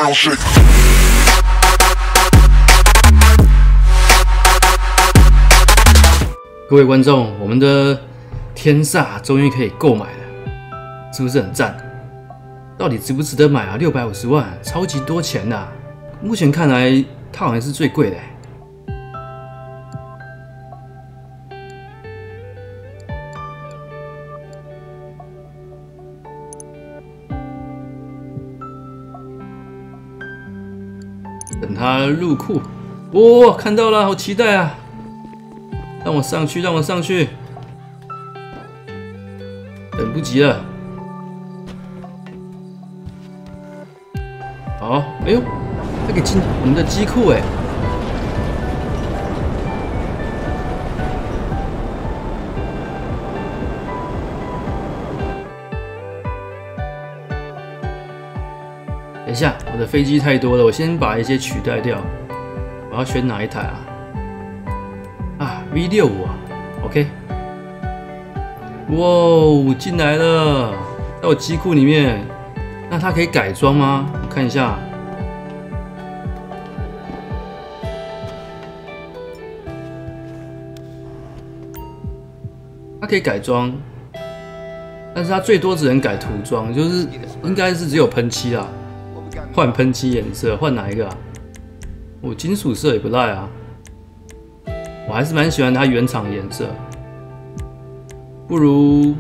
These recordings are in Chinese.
ground shake. 各位观众，我们的天煞终于可以购买了，是不是很赞？到底值不值得买啊？650万，超级多钱呐！目前看来，它好像是最贵的。等它入库，哇，看到了，好期待啊！让我上去，让我上去，等不及了。好，哎呦，它可以进我们的机库哎！等一下，我的飞机太多了，我先把一些取代掉。我要选哪一台啊？V65啊 ，OK。哇，进来了，在我机库里面。那它可以改装吗？我看一下。它可以改装，但是它最多只能改涂装，就是应该是只有喷漆啦。换喷漆颜色，换哪一个啊？金属色也不赖啊。我还是蛮喜欢它原厂的颜色，不如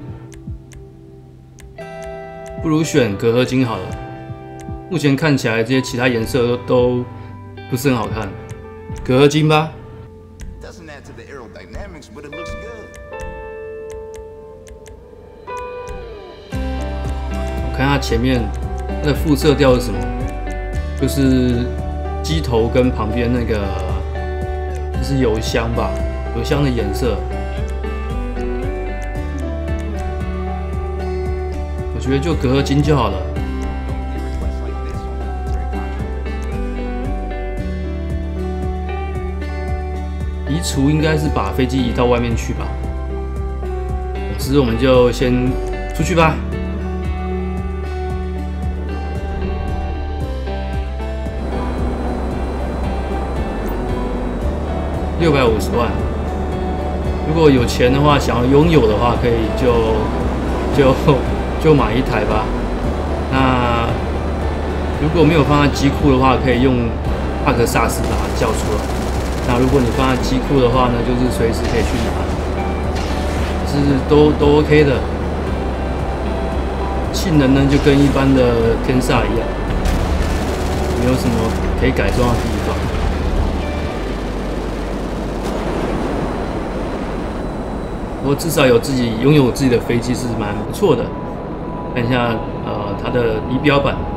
选镉合金好了。目前看起来这些其他颜色都不是很好看，镉合金吧。我看它前面它的副色调是什么？就是机头跟旁边那个。是油箱吧，油箱的颜色，我觉得就镉合金就好了。移除应该是把飞机移到外面去吧。总之，我们就先出去吧。650万，如果有钱的话，想要拥有的话，可以就买一台吧。那如果没有放在机库的话，可以用帕克萨斯把它叫出来。那如果你放在机库的话呢，就是随时可以去拿，是都 OK 的。性能呢就跟一般的天煞一样，没有什么可以改装的地方。不过至少拥有自己的飞机是蛮不错的。看一下它的仪表板。